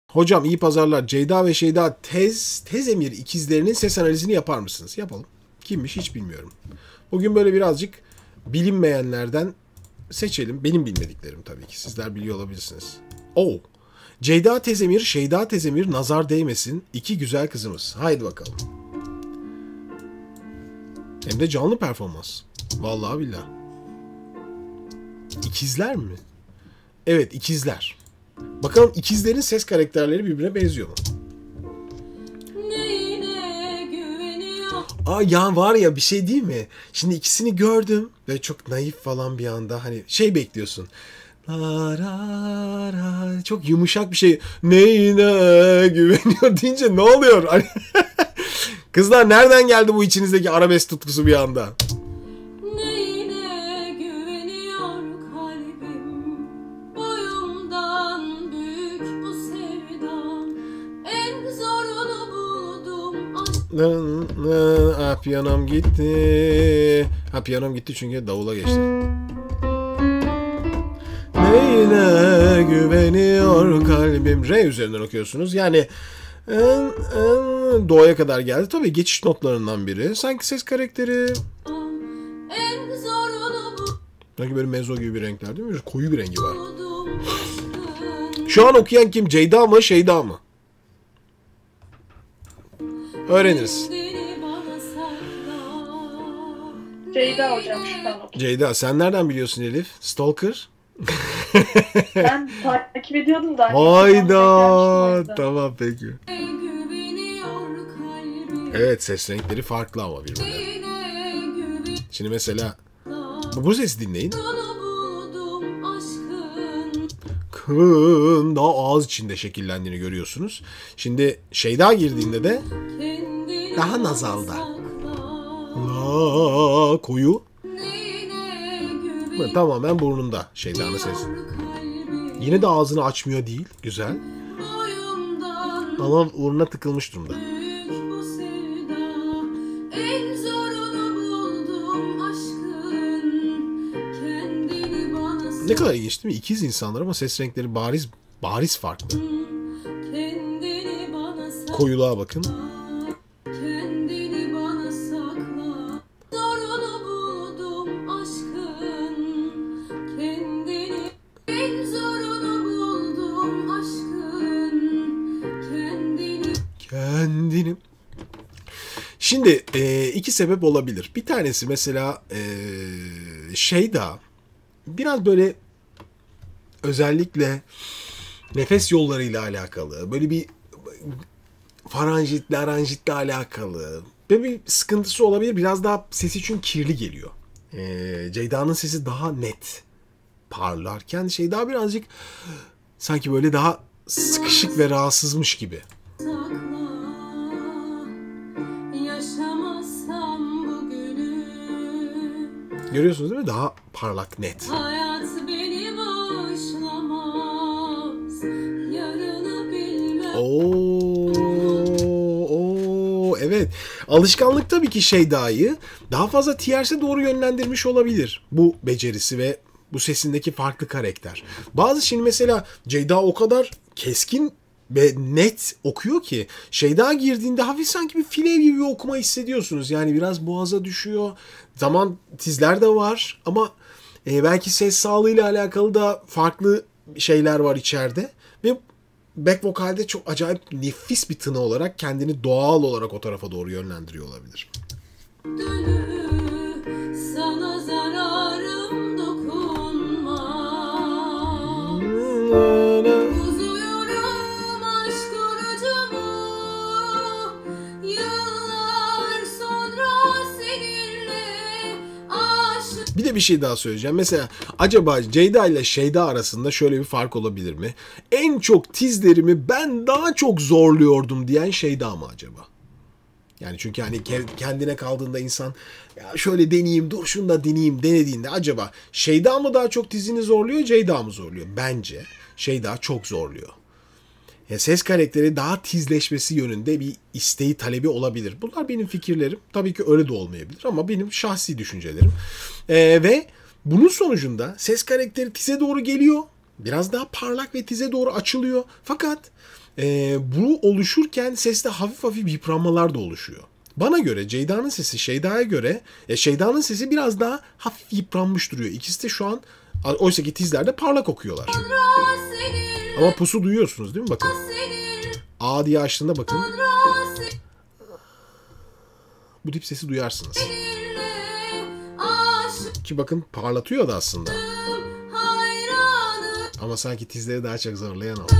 Hocam iyi pazarlar. Ceyda ve Şeyda Tezemir ikizlerinin ses analizini yapar mısınız? Yapalım. Kimmiş hiç bilmiyorum. Bugün böyle birazcık bilinmeyenlerden seçelim. Benim bilmediklerim tabii ki. Sizler biliyor olabilirsiniz. Oo. Ceyda Tezemir, Şeyda Tezemir nazar değmesin. İki güzel kızımız. Haydi bakalım. Hem de canlı performans. Vallahi billahi. İkizler mi? Evet, ikizler. Bakalım ikizlerin ses karakterleri birbirine benziyor mu? Aa ya var ya bir şey değil mi? Şimdi ikisini gördüm ve çok naif falan bir anda hani şey bekliyorsun. Çok yumuşak bir şey. Neyine güveniyor deyince ne oluyor? Hani kızlar nereden geldi bu içinizdeki arabesk tutkusu bir anda? Piyanom gitti. Piyanom gitti çünkü davula geçti. Neyine güveniyor kalbim. Re üzerinden okuyorsunuz. Yani doğaya kadar geldi. Tabii geçiş notlarından biri. Sanki ses karakteri. Sanki böyle mezzo gibi bir renkler değil mi? Koyu bir rengi var. Şu an okuyan kim? Ceyda mı? Şeyda mı? Öğreniriz. Ceyda hocam şu an. Ceyda sen nereden biliyorsun Elif? Stalker? Ben takip ediyordum da. Hayda. Tamam peki. Evet ses renkleri farklı ama birbirine. Şimdi mesela bu sesi dinleyin. Kın daha ağız içinde şekillendiğini görüyorsunuz. Şimdi Şeyda girdiğinde de daha nazalda. La koyu. Tamamen burnunda Şeyda'nın sesi. Yine de ağzını açmıyor değil. Güzel. Ama burnuna tıkılmış durumda. Ne kadar ilginç değil mi? İkiz insanlar ama ses renkleri bariz farklı. Koyuluğa bakın. Kendini. Şimdi iki sebep olabilir. Bir tanesi mesela Şeyda biraz böyle özellikle nefes yollarıyla alakalı, böyle bir aranjitle alakalı böyle bir sıkıntısı olabilir. Biraz daha sesi çünkü kirli geliyor. Ceyda'nın sesi daha net parlarken Şeyda birazcık sanki böyle daha sıkışık ve rahatsızmış gibi. Görüyorsunuz değil mi? Daha parlak, net. Evet. Alışkanlık tabii ki Şeyda'yı daha fazla tiers'e doğru yönlendirmiş olabilir. Bu becerisi ve bu sesindeki farklı karakter. Bazı şimdi mesela Ceyda o kadar keskin ve net okuyor ki Şeyda girdiğinde hafif sanki bir file gibi bir okuma hissediyorsunuz. Yani biraz boğaza düşüyor. Zaman tizler de var ama belki ses sağlığıyla alakalı da farklı şeyler var içeride. Ve back vokalde çok acayip nefis bir tını olarak kendini doğal olarak o tarafa doğru yönlendiriyor olabilir. Sana zararım dokunmaz. Uzuyorum aşk orucumu. Yıllar sonra seninle aşık. Bir de bir şey daha söyleyeceğim. Mesela acaba Ceyda ile Şeyda arasında şöyle bir fark olabilir mi? En çok tizlerimi ben daha çok zorluyordum diyen Şeyda mı acaba? Yani çünkü hani kendine kaldığında insan ya şöyle deneyeyim, dur şunu da deneyeyim denediğinde acaba Şeyda mı daha çok tizini zorluyor, Ceyda mı zorluyor? Bence Şeyda çok zorluyor. Yani ses karakteri daha tizleşmesi yönünde bir isteği, talebi olabilir. Bunlar benim fikirlerim. Tabii ki öyle de olmayabilir ama benim şahsi düşüncelerim. Ve bunun sonucunda ses karakteri tize doğru geliyor. Biraz daha parlak ve tize doğru açılıyor. Fakat bu oluşurken seste hafif hafif yıpranmalar da oluşuyor. Bana göre Ceyda'nın sesi Şeyda'ya göre Şeyda'nın sesi biraz daha hafif yıpranmış duruyor. İkisi de şu an oysa ki tizlerde parlak okuyorlar. Ama pusu duyuyorsunuz değil mi? Bakın. A diye açtığında bakın. Bu tip sesi duyarsınız. Ki bakın parlatıyor da aslında. Ama sanki tizleri daha çok zorlayan o.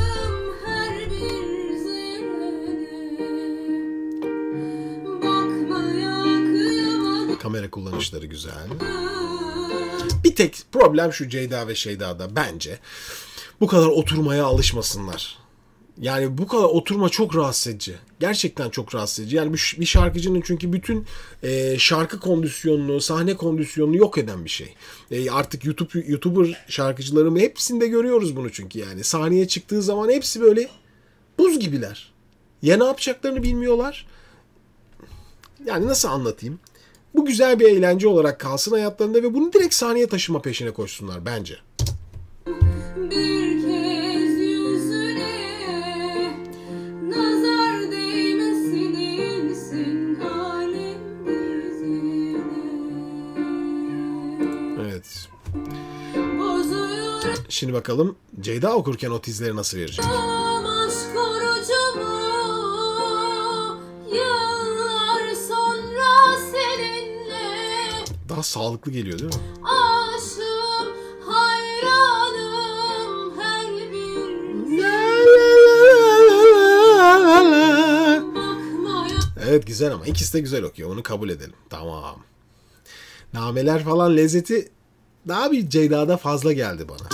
Kamera kullanışları güzel. Bir tek problem şu Ceyda ve Şeyda'da bence. Bu kadar oturmaya alışmasınlar. Yani bu kadar oturma çok rahatsız edici. Gerçekten çok rahatsız edici. Yani bir şarkıcının çünkü bütün şarkı kondisyonunu, sahne kondisyonunu yok eden bir şey. Artık YouTuber şarkıcıların hepsinde görüyoruz bunu çünkü yani. Sahneye çıktığı zaman hepsi böyle buz gibiler. Ya ne yapacaklarını bilmiyorlar. Yani nasıl anlatayım? Bu güzel bir eğlence olarak kalsın hayatlarında ve bunu direkt sahneye taşıma peşine koşsunlar bence. Bir kez yüzüne nazar değmesin insin halim dizine. Evet. Bozuyor Şimdi bakalım Ceyda okurken o tizleri nasıl verecek? aşk orucumu yıllar sonra seninle Daha sağlıklı geliyor değil mi? aşığım hayranım her bir bakmaya. Evet güzel ama ikisi de güzel okuyor. Onu kabul edelim. Tamam. Nameler falan lezzeti daha bir Ceyda'da fazla geldi bana.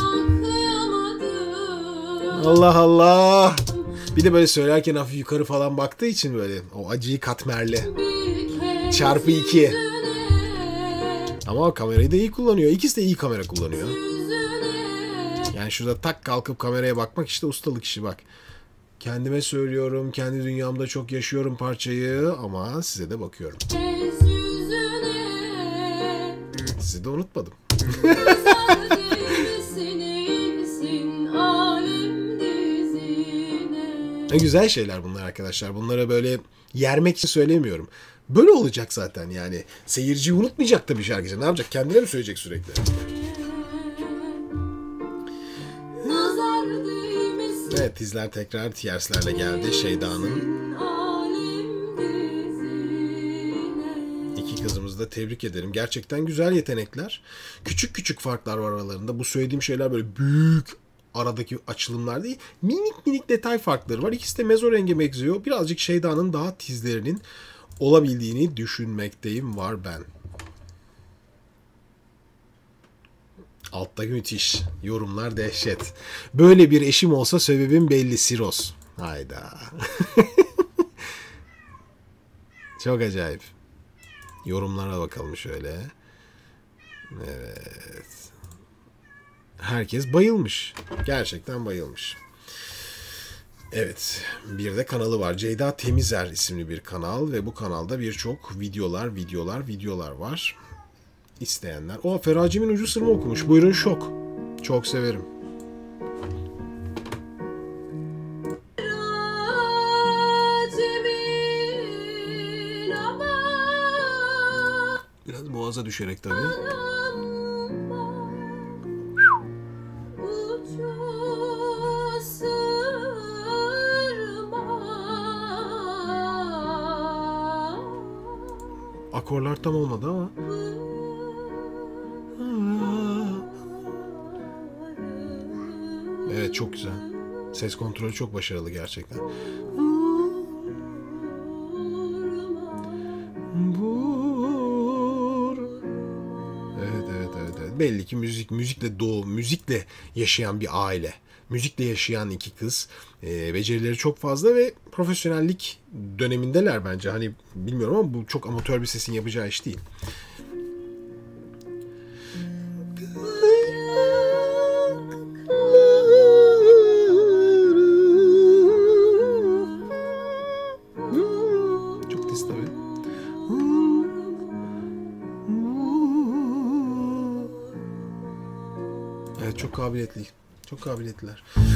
Allah Allah. Bir de böyle söylerken hafif yukarı falan baktığı için böyle o acıyı katmerli. Çarpı 2. Ama kamerayı da iyi kullanıyor. İkisi de iyi kamera kullanıyor. Yani şurada tak kalkıp kameraya bakmak işte ustalık işi bak. Kendime söylüyorum, kendi dünyamda çok yaşıyorum parçayı ama size de bakıyorum. Sizi de unutmadım. Ne güzel şeyler bunlar arkadaşlar. Bunlara böyle yermek için söylemiyorum. Böyle olacak zaten yani. Seyirciyi unutmayacak tabii şarkıcı. Ne yapacak? Kendine mi söyleyecek sürekli? Evet tizler tekrar tierslerle geldi. Şeyda'nın. İki kızımızı da tebrik ederim. Gerçekten güzel yetenekler. Küçük küçük farklar var aralarında. Bu söylediğim şeyler böyle büyük aradaki açılımlar değil. Minik minik detay farkları var. İkisi de mezzo renge benziyor. Birazcık Şeyda'nın daha tizlerinin olabildiğini düşünmekteyim var ben. Altta müthiş. Yorumlar dehşet. Böyle bir eşim olsa sebebim belli Siros. Hayda. Çok acayip. Yorumlara bakalım şöyle. Evet. Herkes bayılmış. Gerçekten bayılmış. Evet. Bir de kanalı var. Ceyda Temizer isimli bir kanal ve bu kanalda birçok videolar var. İsteyenler. O Feraci'min ucu sırrımı okumuş. Buyurun şok. Çok severim. Biraz boğaza düşerek tabii. Akorlar tam olmadı ama. Evet çok güzel. Ses kontrolü çok başarılı gerçekten. Evet. Belli ki müzikle yaşayan bir aile. Müzikle yaşayan iki kız. Becerileri çok fazla ve profesyonellik dönemindeler bence. Hani bilmiyorum ama bu çok amatör bir sesin yapacağı iş değil. Çok tiz tabii. Evet çok kabiliyetli. Çok kabiliyetliler.